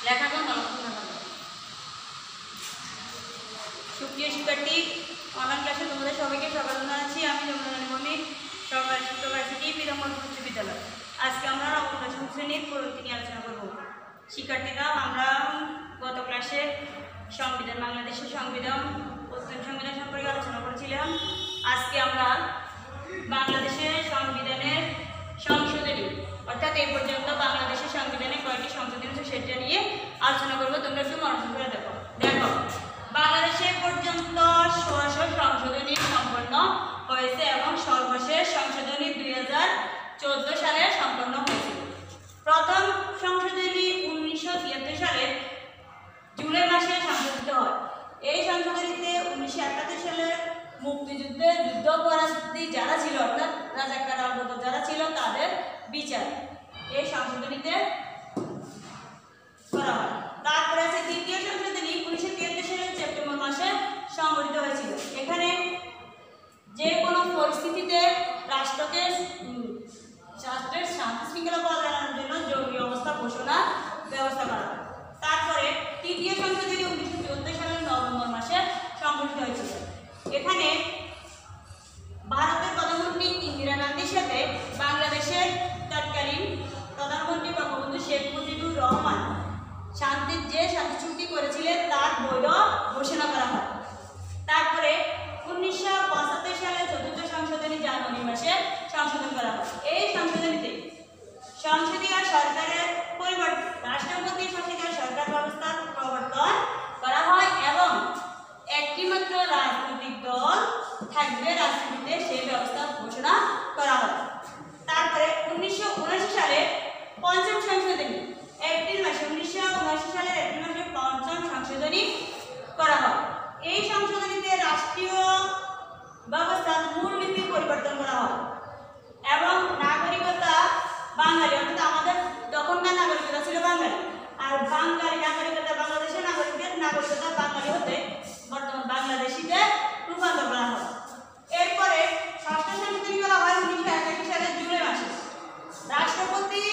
লেখাগুলো ভালো করে লেখা। সুপ্রিয় শিক্ষার্থী, অনলাইন ক্লাসে তোমাদের সবাইকে স্বাগত জানাচ্ছি। আমি যমুনা মমি, সরকারি শিক্ষক আইসিটি বিধানমন্ডল উচ্চ বিদ্যালয়। আজকে আমরা নবম দশম শ্রেণীর পরিবর্তন নিয়ে আলোচনা করব। শিক্ষার্থীরা, আমরা গত ক্লাসে সংবিধান, বাংলাদেশের সংবিধান, প্রথম সংবিধান সম্পর্কে আলোচনা করেছিলাম। আজকে আমরা বাংলাদেশের সংবিধানের সংশোধনী, অর্থাৎ এই পর্যন্ত বাংলাদেশের সংবিধানে কয়েকটি সংশোধনী আছে সেটা নিয়ে আলোচনা করবো। তোমরা একটু মনোযোগ করে দেখো। বাংলাদেশে পর্যন্ত 1600 সংশোধনী সম্পন্ন হয়েছে এবং সর্বশেষ সংশোধনী 2014 সালে সম্পন্ন হয়েছিল। প্রথম সংশোধনী 1973 সালের জুলাই মাসে সংশোধিত হয়। এই সংশোধনীতে 1971 সালে মুক্তিযুদ্ধে যুদ্ধাপরাধী যারা ছিল, অর্থাৎ রাজাকার আলবদর যারা ছিল, তাদের বিচার এই সংশোধনীতে করা হয়। তারপরে আছে দ্বিতীয় সংশোধনী 1973 সালের সেপ্টেম্বর মাসে সংগঠিত হয়েছিল। এখানে যে কোনো পরিস্থিতিতে রাষ্ট্রের শান্তি শৃঙ্খলা বজায় রাখার জন্য জরুরি অবস্থা ঘোষণার ব্যবস্থা করা হয়। তারপরে তৃতীয় সংশোধনী 1974 সালের নভেম্বর মাসে সংগঠিত হয়েছিল। এখানে ভারতের প্রধানমন্ত্রী ইন্দিরা গান্ধীর সাথে বাংলাদেশের তৎকালীন প্রধানমন্ত্রী বঙ্গবন্ধু শেখ মুজিবুর রহমান শান্তির যে শান্তি চুক্তি করেছিলেন তার বৈধ ঘোষণা করা হয়। তারপরে 1975 সালে চতুর্থ সংশোধনী জানুয়ারি মাসে সংশোধন করা হয়। এই সংশোধনীতে সংসদীয় সরকারের পরিবর্তে রাষ্ট্রপতি শাসিত সরকার ব্যবস্থার প্রবর্তন করা হয় এবং একটি মাত্র রাজনৈতিক দল থাকবে রাজনীতিতে, সেই ব্যবস্থা ঘোষণা করা হয়। তারপরে 1979 সালে পঞ্চম সংশোধনী এপ্রিল মাসে 1979 সালের এপ্রিল মাসে পঞ্চম সংশোধনী করা হয়। এই সংশোধনীতে রাষ্ট্রীয় ব্যবস্থার মূলনীতি পরিবর্তন করা হয় এবং নাগরিকতা বাঙালি, অর্থাৎ আমাদের তখনকার নাগরিকতা ছিল বাঙালি, আর বাঙালি নাগরিকতা, বাংলাদেশের নাগরিকদের নাগরিকতা বাঙালি হতে বর্তমান বাংলাদেশিতে রূপান্তর করা হয়। এরপরে ষষ্ঠ সংশোধনী করা হয় 1981 সালের জুলাই মাসে। রাষ্ট্রপতি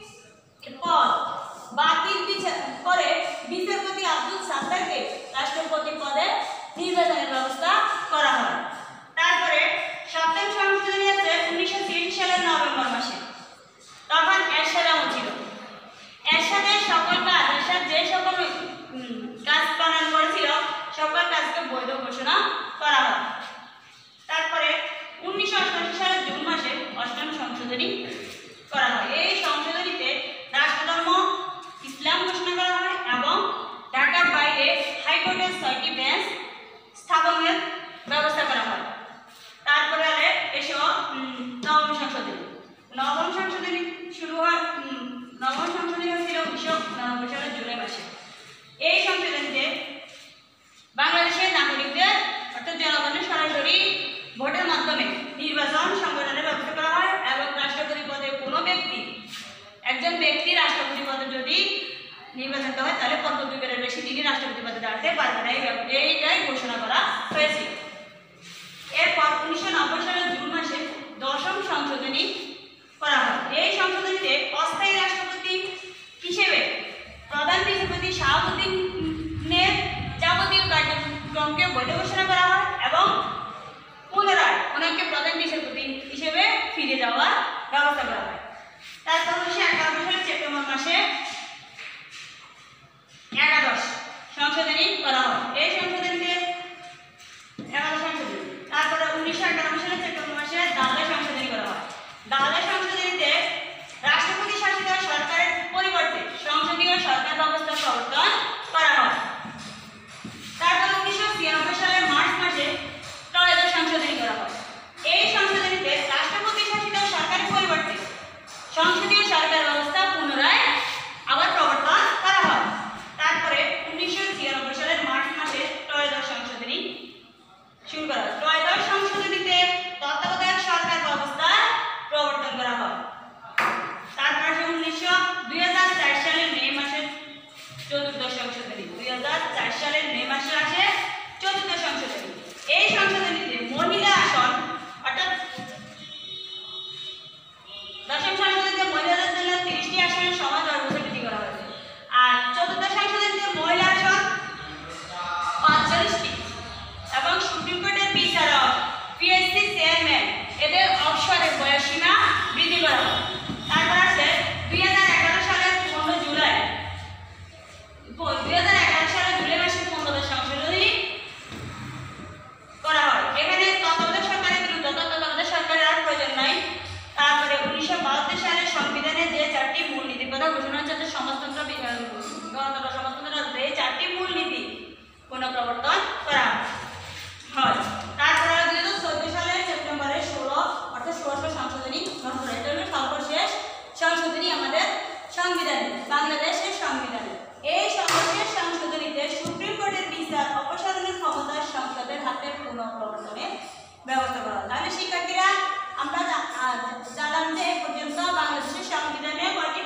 পদ বাতিল করে বিচারপতি আব্দুল সাত্তারকে রাষ্ট্রপতি পদে নির্বাচনের ব্যবস্থা করা হয়। তারপরে সপ্তম সংশোধনী আছে 1930 সালের নভেম্বর মাসে। তখন এরশাদ আমল ছিল। এরশাদের সকল কাজ, এরশাদ যে সকল কাজ প্রণয়ন করেছিল সকল কাজকে বৈধ ঘোষণা করা হয়। তারপরে 1988 সালের জুন মাসে অষ্টম সংশোধনী করা হয়। এই সংশোধনীতে রাষ্ট্রধর্ম ইসলাম ঘোষণা করা হয় এবং ঢাকার বাইরে হাইকোর্টের 6টি বেঞ্চ স্থাপনের ব্যবস্থা করা হয়। তারপরে এসো নবম সংশোধনী। নবম সংশোধনী শুরু হয়, নবম সংশোধনী হয়েছিল 1999 সালের জুলাই মাসে। এই সংশোধনীতে বাংলাদেশের নাগরিকদের, অর্থাৎ জনগণের সরাসরি ভোটের মাধ্যমে নির্বাচন সংগঠনের ব্যবস্থা করা হয় এবং রাষ্ট্রপতি পদে কোনো ব্যক্তি, একজন ব্যক্তি রাষ্ট্রপতি পদে যদি নির্বাচিত হয় তাহলে পরপর 2 বারের বেশি তিনি রাষ্ট্রপতি পদে দাঁড়াতে পারবে না, এইটাই ঘোষণা করা হয়েছিল। এরপর 1990 সালের জুন মাসে দশম সংশোধনী করা হয়। এই সংশোধনীতে অস্থায়ী রাষ্ট্রপতি হিসেবে প্রধান বিচারপতি শাহাবুদ্দিনের যাবতীয় কার্যক্রমকে বৈধ ঘোষণা করা হয় এবং পুনরায় ওনাকে প্রধান বিচারপতি হিসেবে ফিরে যাওয়ার ব্যবস্থা করা হয়। তারপর 1991 সালের সেপ্টেম্বর মাসে একাদশ সংশোধনী করা হয়। এই সংশোধনীতে একাদশ সংশোধনী। তারপরে 1991 সালের সেপ্টেম্বর মাসে দ্বাদশ সংশোধনী করা হয়। দ্বাদশ সংশোধনীতে রাষ্ট্রপতি পুনঃপ্রবর্তন করা হয়। তারপরে 2014 সালের সেপ্টেম্বরের 16 অর্থাৎ 16শ সংশোধনী গ্রহণ করা। এটা হলো সর্বশেষ সংশোধনী আমাদের সংবিধানে, বাংলাদেশের সংবিধানে। এই সর্বশেষ সংশোধনীতে সুপ্রিম কোর্টের বিচার অপসারণের ক্ষমতা সংসদের হাতে পুনঃপ্রবর্তনের ব্যবস্থা করা। তাহলে শিক্ষার্থীরা আমরা জানলাম যে এ পর্যন্ত বাংলাদেশের সংবিধানে কয়টি